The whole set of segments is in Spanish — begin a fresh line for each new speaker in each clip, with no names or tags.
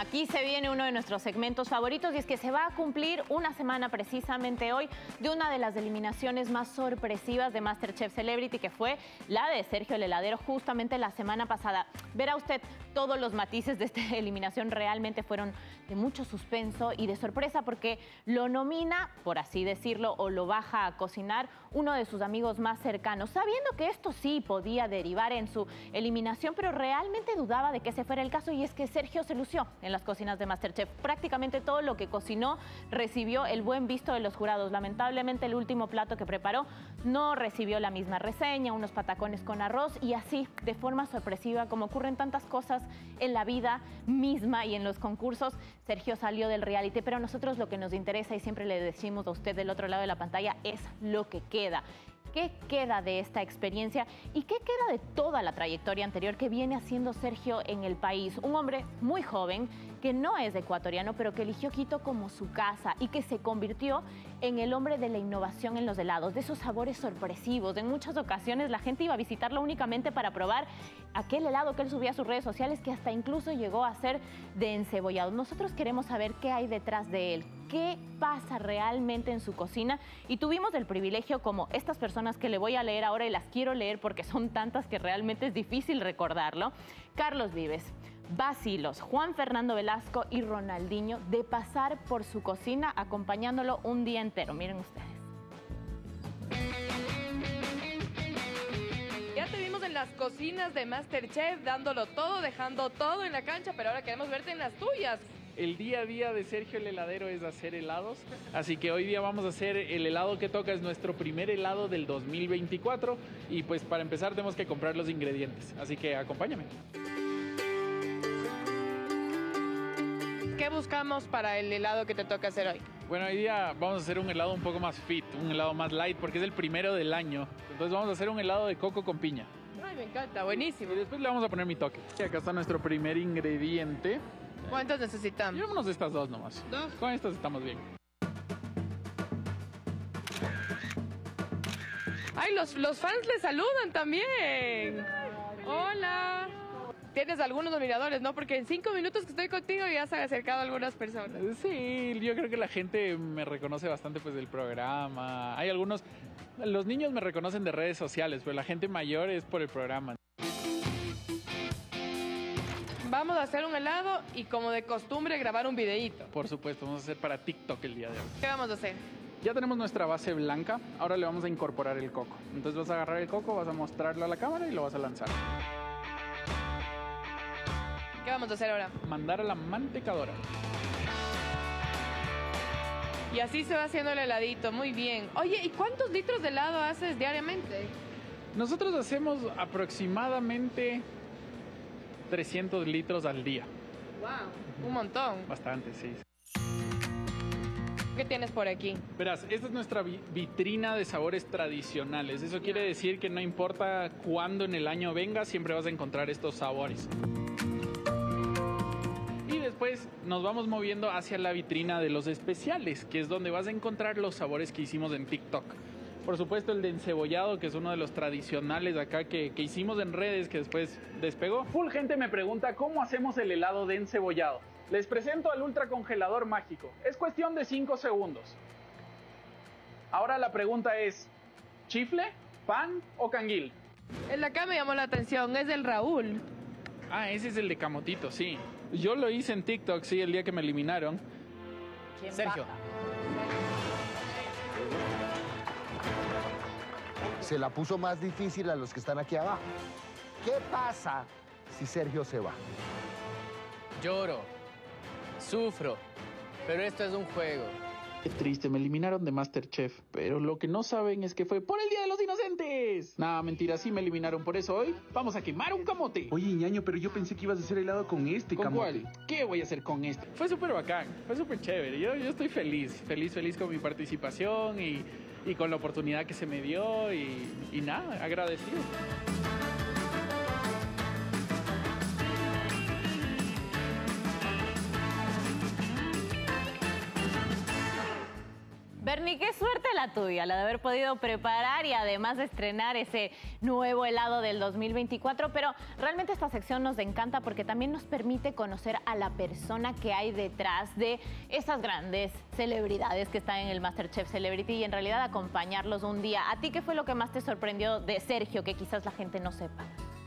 Aquí se viene uno de nuestros segmentos favoritos y es que se va a cumplir una semana precisamente hoy de una de las eliminaciones más sorpresivas de MasterChef Celebrity, que fue la de Sergio el Heladero justamente la semana pasada. Verá usted, todos los matices de esta eliminación realmente fueron de mucho suspenso y de sorpresa porque lo nomina, por así decirlo, o lo baja a cocinar uno de sus amigos más cercanos, sabiendo que esto sí podía derivar en su eliminación, pero realmente dudaba de que ese fuera el caso, y es que Sergio se lució en las cocinas de MasterChef. Prácticamente todo lo que cocinó recibió el buen visto de los jurados. Lamentablemente el último plato que preparó no recibió la misma reseña, unos patacones con arroz, y así, de forma sorpresiva, como ocurren tantas cosas en la vida misma y en los concursos, Sergio salió del reality. Pero a nosotros lo que nos interesa, y siempre le decimos a usted del otro lado de la pantalla, es lo que queda. ¿Qué queda de esta experiencia y qué queda de toda la trayectoria anterior que viene haciendo Sergio en el país? Un hombre muy joven que no es ecuatoriano, pero que eligió Quito como su casa y que se convirtió en el hombre de la innovación en los helados, de esos sabores sorpresivos. En muchas ocasiones la gente iba a visitarlo únicamente para probar aquel helado que él subía a sus redes sociales, que hasta incluso llegó a ser de encebollado. Nosotros queremos saber qué hay detrás de él, qué pasa realmente en su cocina, y tuvimos el privilegio, como estas personas que le voy a leer ahora, y las quiero leer porque son tantas que realmente es difícil recordarlo: Carlos Vives, Basilos, Juan Fernando Velasco y Ronaldinho, de pasar por su cocina acompañándolo un día entero. Miren ustedes.
Ya te vimos en las cocinas de MasterChef, dándolo todo, dejando todo en la cancha, pero ahora queremos verte en las tuyas.
El día a día de Sergio el Heladero es hacer helados, así que hoy día vamos a hacer el helado que toca. Es nuestro primer helado del 2024 y pues para empezar tenemos que comprar los ingredientes, así que acompáñame.
¿Qué buscamos para el helado que te toca hacer hoy?
Bueno, hoy día vamos a hacer un helado un poco más fit, un helado más light, porque es el primero del año. Entonces vamos a hacer un helado de coco con piña.
Ay, me encanta, buenísimo.
Y después le vamos a poner mi toque. Y acá está nuestro primer ingrediente.
¿Cuántos necesitamos?
Llevémonos estas dos nomás.
¿Dos?
Con estas estamos bien.
Ay, los fans le saludan también. Hola. Tienes algunos admiradores, ¿no? Porque en 5 minutos que estoy contigo ya se han acercado algunas personas.
Sí, yo creo que la gente me reconoce bastante pues del programa. Hay algunos, los niños me reconocen de redes sociales, pero la gente mayor es por el programa.
Vamos a hacer un helado y, como de costumbre, grabar un videíto.
Por supuesto, vamos a hacer para TikTok el día de hoy.
¿Qué vamos a hacer?
Ya tenemos nuestra base blanca, ahora le vamos a incorporar el coco. Entonces vas a agarrar el coco, vas a mostrarlo a la cámara y lo vas a lanzar.
¿Qué vamos a hacer ahora?
Mandar a la mantecadora.
Y así se va haciendo el heladito, muy bien. Oye, ¿y cuántos litros de helado haces diariamente?
Nosotros hacemos aproximadamente 300 litros al día.
Wow, un montón.
Bastante, sí.
¿Qué tienes por aquí?
Verás, esta es nuestra vitrina de sabores tradicionales. Eso quiere decir que no importa cuándo en el año vengas, siempre vas a encontrar estos sabores. Y después nos vamos moviendo hacia la vitrina de los especiales, que es donde vas a encontrar los sabores que hicimos en TikTok. Por supuesto el de encebollado, que es uno de los tradicionales acá que hicimos en redes, que después despegó. Full gente me pregunta cómo hacemos el helado de encebollado. Les presento al ultracongelador mágico. Es cuestión de 5 segundos. Ahora la pregunta es, ¿chifle, pan o canguil?
El de acá me llamó la atención, es del Raúl.
Ah, ese es el de camotito, sí. Yo lo hice en TikTok, sí, el día que me eliminaron.
Sergio.
Se la puso más difícil a los que están aquí abajo. ¿Qué pasa si Sergio se va?
Lloro, sufro, pero esto es un juego.
Qué triste, me eliminaron de MasterChef, pero lo que no saben es que fue por el Día de los Inocentes. Nada, mentira, sí me eliminaron por eso. Hoy vamos a quemar un camote.
Oye, ñaño, pero yo pensé que ibas a hacer helado con este
¿Con
camote.
cuál? ¿Qué voy a hacer con este? Fue súper bacán, fue súper chévere. Yo estoy feliz con mi participación y con la oportunidad que se me dio y nada, agradecido.
Bernie, qué suerte la tuya, la de haber podido preparar y además estrenar ese nuevo helado del 2024, pero realmente esta sección nos encanta porque también nos permite conocer a la persona que hay detrás de esas grandes celebridades que están en el MasterChef Celebrity y en realidad acompañarlos un día. ¿A ti qué fue lo que más te sorprendió de Sergio, que quizás la gente no sepa?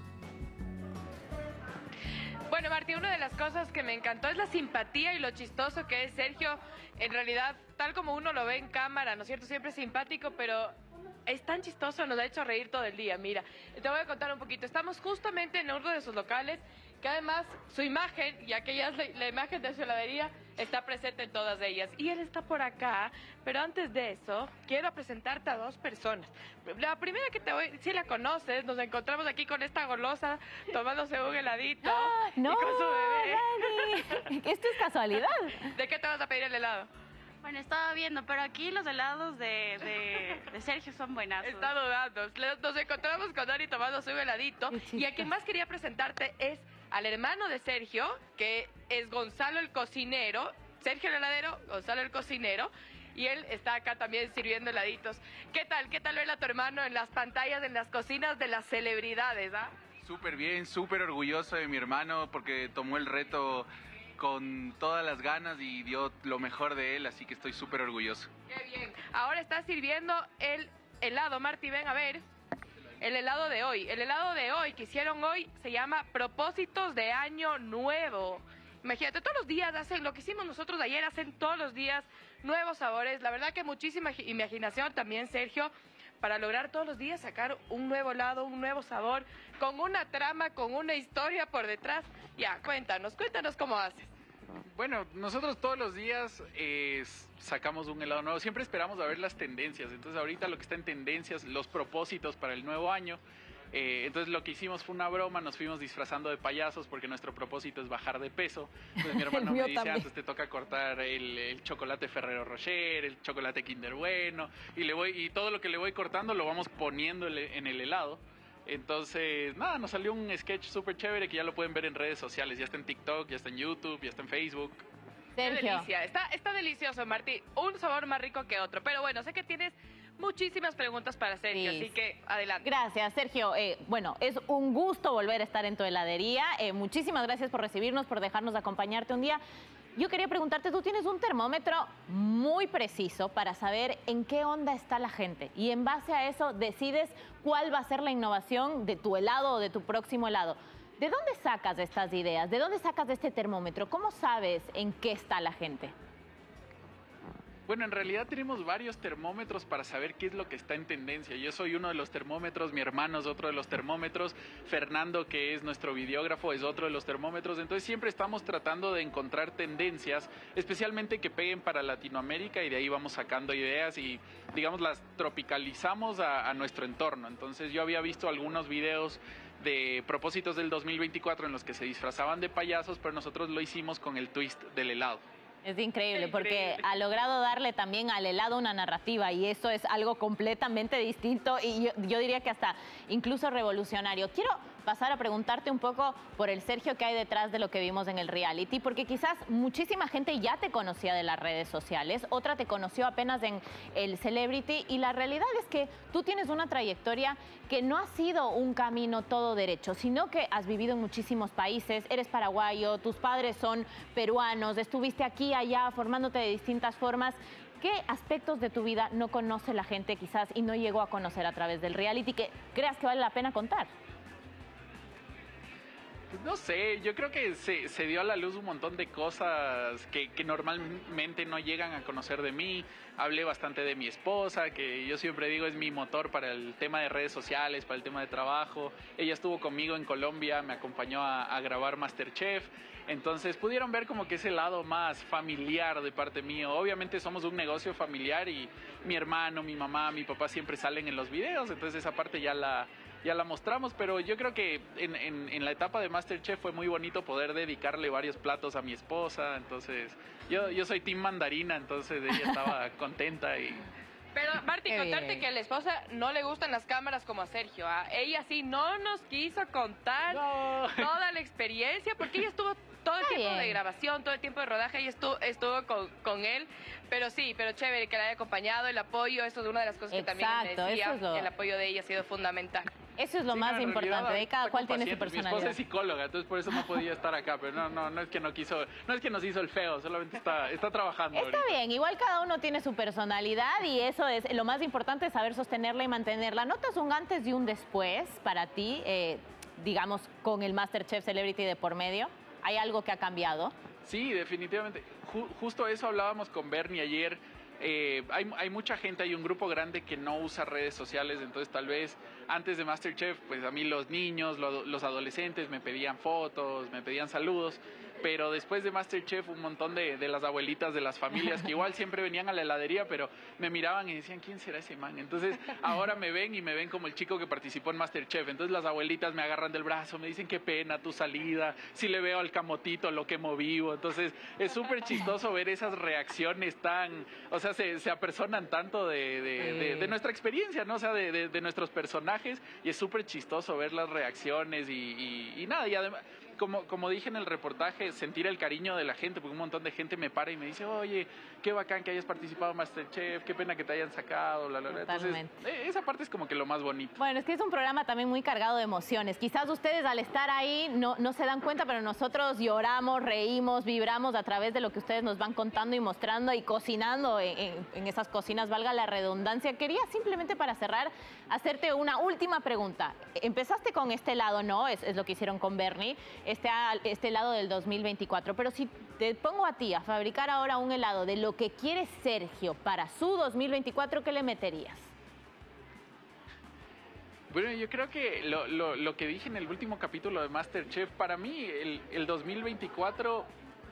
Bueno, Martí, una de las cosas que me encantó es la simpatía y lo chistoso que es Sergio. En realidad, tal como uno lo ve en cámara, ¿no es cierto? Siempre es simpático, pero es tan chistoso, nos ha hecho reír todo el día. Mira, te voy a contar un poquito. Estamos justamente en uno de sus locales, que además su imagen, ya que ya es la imagen de su heladería, está presente en todas ellas. Y él está por acá, pero antes de eso, quiero presentarte a dos personas. La primera que te voy, si la conoces, nos encontramos aquí con esta golosa, tomándose un heladito
No,
y con su bebé.
Dani, esto es casualidad.
¿De qué te vas a pedir el helado?
Bueno, estaba viendo, pero aquí los helados de Sergio son buenazos.
Está dudando. Nos encontramos con Dani tomando su heladito. Y a quien más quería presentarte es al hermano de Sergio, que es Gonzalo el cocinero. Sergio el heladero, Gonzalo el cocinero. Y él está acá también sirviendo heladitos. ¿Qué tal? ¿Qué tal ver a tu hermano en las pantallas, en las cocinas de las celebridades? ¿Ah?
Súper bien, súper orgulloso de mi hermano porque tomó el reto con todas las ganas y dio lo mejor de él, así que estoy súper orgulloso.
Qué bien. Ahora está sirviendo el helado. Martí, ven a ver. El helado de hoy. El helado de hoy que hicieron hoy se llama Propósitos de Año Nuevo. Imagínate, todos los días hacen lo que hicimos nosotros ayer, hacen todos los días nuevos sabores. La verdad que muchísima imaginación también, Sergio, para lograr todos los días sacar un nuevo helado, un nuevo sabor, con una trama, con una historia por detrás. Ya, cuéntanos cómo haces.
Bueno, nosotros todos los días sacamos un helado nuevo. Siempre esperamos a ver las tendencias. Entonces ahorita lo que está en tendencias, los propósitos para el nuevo año. Entonces lo que hicimos fue una broma, nos fuimos disfrazando de payasos porque nuestro propósito es bajar de peso. Entonces mi hermano me dice, antes te toca cortar el chocolate Ferrero Rocher, el chocolate Kinder Bueno, y todo lo que le voy cortando lo vamos poniendo en el helado. Entonces, nada, nos salió un sketch súper chévere que ya lo pueden ver en redes sociales. Ya está en TikTok, ya está en YouTube, ya está en Facebook.
Sergio.
Qué delicia. Está delicioso, Martí. Un sabor más rico que otro. Pero bueno, sé que tienes muchísimas preguntas para Sergio, así que adelante.
Gracias, Sergio. Bueno, es un gusto volver a estar en tu heladería. Muchísimas gracias por recibirnos, por dejarnos acompañarte un día. Yo quería preguntarte, tú tienes un termómetro muy preciso para saber en qué onda está la gente y en base a eso decides cuál va a ser la innovación de tu helado o de tu próximo helado. ¿De dónde sacas estas ideas? ¿De dónde sacas este termómetro? ¿Cómo sabes en qué está la gente?
Bueno, en realidad tenemos varios termómetros para saber qué es lo que está en tendencia. Yo soy uno de los termómetros, mi hermano es otro de los termómetros, Fernando, que es nuestro videógrafo, es otro de los termómetros. Entonces siempre estamos tratando de encontrar tendencias, especialmente que peguen para Latinoamérica, y de ahí vamos sacando ideas y, digamos, las tropicalizamos a nuestro entorno. Entonces yo había visto algunos videos de propósitos del 2024 en los que se disfrazaban de payasos, pero nosotros lo hicimos con el twist del helado.
Es increíble porque ha logrado darle también al helado una narrativa y eso es algo completamente distinto y yo diría que hasta incluso revolucionario. Quiero pasar a preguntarte un poco por el Sergio que hay detrás de lo que vimos en el reality, porque quizás muchísima gente ya te conocía de las redes sociales, otra te conoció apenas en el Celebrity y la realidad es que tú tienes una trayectoria que no ha sido un camino todo derecho, sino que has vivido en muchísimos países, eres paraguayo, tus padres son peruanos, estuviste aquí, allá, formándote de distintas formas. ¿Qué aspectos de tu vida no conoce la gente quizás y no llegó a conocer a través del reality que creas que vale la pena contar?
No sé, yo creo que se dio a la luz un montón de cosas que normalmente no llegan a conocer de mí. Hablé bastante de mi esposa, que yo siempre digo es mi motor para el tema de redes sociales, para el tema de trabajo. Ella estuvo conmigo en Colombia, me acompañó a grabar MasterChef. Entonces pudieron ver como que ese lado más familiar de parte mío. Obviamente somos un negocio familiar y mi hermano, mi mamá, mi papá siempre salen en los videos, entonces esa parte ya la mostramos, pero yo creo que en la etapa de MasterChef fue muy bonito poder dedicarle varios platos a mi esposa, entonces yo soy team mandarina, entonces ella estaba contenta y...
Pero, Martí, contarte que a la esposa no le gustan las cámaras como a Sergio. Ella sí no nos quiso contar toda la experiencia porque ella estuvo todo el
Está
tiempo de
bien.
grabación, todo el tiempo de rodaje, y estuvo con él. Pero sí, pero chévere que le haya acompañado, el apoyo, eso es una de las cosas que también él me
Exacto,
decía,
eso es lo-
el apoyo de ella ha sido fundamental.
Eso es lo
Sí,
más
no, en realidad,
importante, de cada
está
cual
con
tiene su
pacientes. Mi
personalidad.
esposa es psicóloga, entonces por eso no podía estar acá, pero no es que no quiso, no es que nos hizo el feo, solamente está trabajando.
Está
ahorita.
bien, igual cada uno tiene su personalidad y eso es lo más importante, es saber sostenerla y mantenerla. ¿Notas un antes y un después para ti, digamos, con el MasterChef Celebrity de por medio? ¿Hay algo que ha cambiado?
Sí, definitivamente. Justo eso hablábamos con Bernie ayer. Hay mucha gente, hay un grupo grande que no usa redes sociales, entonces tal vez antes de MasterChef, pues a mí los niños, los adolescentes me pedían fotos, me pedían saludos, pero después de MasterChef un montón de las abuelitas de las familias que igual siempre venían a la heladería, pero me miraban y decían, ¿quién será ese man? Entonces ahora me ven y me ven como el chico que participó en MasterChef, entonces las abuelitas me agarran del brazo, me dicen, qué pena tu salida, si le veo al camotito lo quemo vivo, entonces es súper chistoso ver esas reacciones tan, o sea, se apersonan tanto de nuestra experiencia, ¿no? O sea, de nuestros personajes, y es súper chistoso ver las reacciones y nada, y además, como dije en el reportaje, sentir el cariño de la gente, porque un montón de gente me para y me dice, oye, qué bacán que hayas participado en MasterChef, qué pena que te hayan sacado, bla, bla, bla. Entonces, esa parte es como que lo más bonito.
Bueno, es que es un programa también muy cargado de emociones. Quizás ustedes al estar ahí no se dan cuenta, pero nosotros lloramos, reímos, vibramos a través de lo que ustedes nos van contando y mostrando y cocinando en esas cocinas, valga la redundancia. Quería simplemente para cerrar hacerte una última pregunta. Empezaste con este helado, ¿no? Es lo que hicieron con Bernie, este helado del 2024. Pero si te pongo a ti a fabricar ahora un helado de lo que quiere Sergio para su 2024, ¿qué le meterías?
Bueno, yo creo que lo que dije en el último capítulo de MasterChef, para mí el 2024,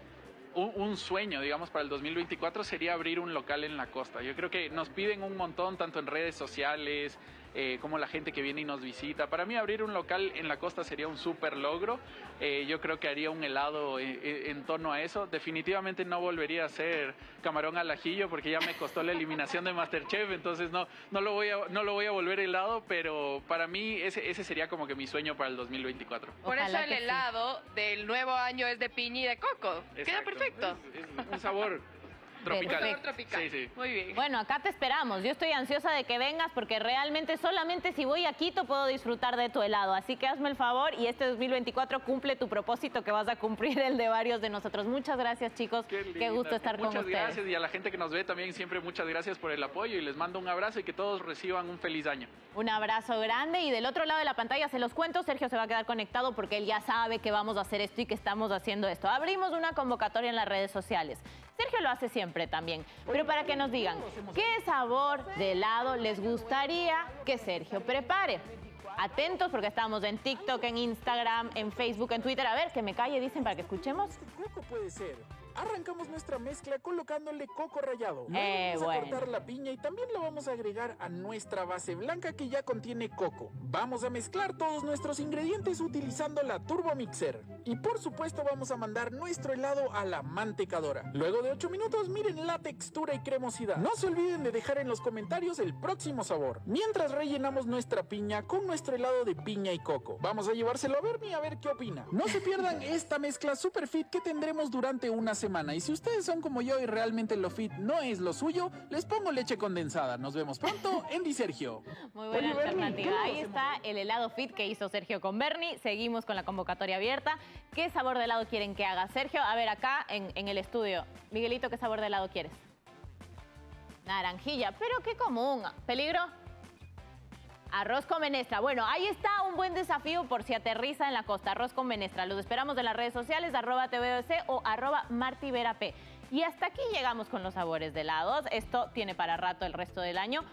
un sueño, digamos, para el 2024 sería abrir un local en la costa. Yo creo que nos piden un montón, tanto en redes sociales, como la gente que viene y nos visita. Para mí abrir un local en la costa sería un súper logro. Yo creo que haría un helado en torno a eso. Definitivamente no volvería a hacer camarón al ajillo porque ya me costó la eliminación de MasterChef, entonces no lo voy a volver helado, pero para mí ese sería como que mi sueño para el 2024.
Por
Ojalá
eso el
que sí.
helado del nuevo año es de piña y de coco. Queda
Exacto.
perfecto.
Es un sabor tropical.
Perfecto.
Tropical.
Sí, sí.
Muy bien.
Bueno, acá te esperamos. Yo estoy ansiosa de que vengas porque realmente solamente si voy a Quito puedo disfrutar de tu helado. Así que hazme el favor y este 2024 cumple tu propósito que vas a cumplir el de varios de nosotros. Muchas gracias, chicos. Qué
linda.
gusto estar con
Muchas
ustedes.
gracias, y a la gente que nos ve también siempre muchas gracias por el apoyo y les mando un abrazo y que todos reciban un feliz año.
Un abrazo grande y del otro lado de la pantalla se los cuento, Sergio se va a quedar conectado porque él ya sabe que vamos a hacer esto y que estamos haciendo esto. Abrimos una convocatoria en las redes sociales. Sergio lo hace siempre también, pero para que nos digan qué sabor de helado les gustaría que Sergio prepare. Atentos porque estamos en TikTok, en Instagram, en Facebook, en Twitter. A ver, que me calle, dicen para que escuchemos.
Coco puede ser. Arrancamos nuestra mezcla colocándole coco rallado. Luego vamos a
bueno.
cortar la piña y también la vamos a agregar a nuestra base blanca que ya contiene coco. Vamos a mezclar todos nuestros ingredientes utilizando la Turbo Mixer. Y por supuesto vamos a mandar nuestro helado a la mantecadora. Luego de 8 minutos miren la textura y cremosidad. No se olviden de dejar en los comentarios el próximo sabor. Mientras rellenamos nuestra piña con nuestro helado de piña y coco. Vamos a llevárselo a Bernie a ver qué opina. No se pierdan esta mezcla super fit que tendremos durante una semana. Y si ustedes son como yo y realmente lo fit no es lo suyo, les pongo leche condensada. Nos vemos pronto en Di Sergio.
Muy buena
Oye, Bernie,
alternativa.
¿qué
Ahí
le
está el helado fit que hizo Sergio con Bernie. Seguimos con la convocatoria abierta. ¿Qué sabor de helado quieren que haga Sergio? A ver, acá en el estudio. Miguelito, ¿qué sabor de helado quieres? Naranjilla, pero qué común. ¿Peligro? Arroz con menestra. Bueno, ahí está un buen desafío por si aterriza en la costa. Arroz con menestra. Los esperamos en las redes sociales, @TVOC o @MartiVeraP. Y hasta aquí llegamos con los sabores de helados. Esto tiene para rato el resto del año.